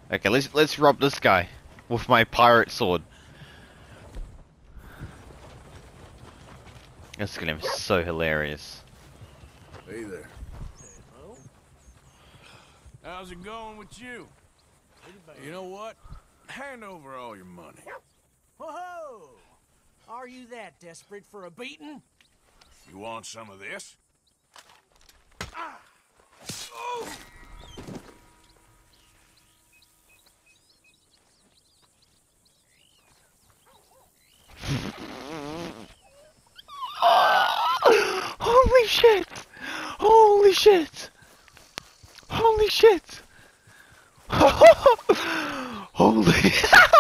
Okay, let's rob this guy with my pirate sword. That's gonna be so hilarious. Hey there. Hello? How's it going with you? You know what? Hand over all your money. Whoa! Are you that desperate for a beating? You want some of this? Ah! Oh! Holy shit! Holy shit! Holy shit! Holy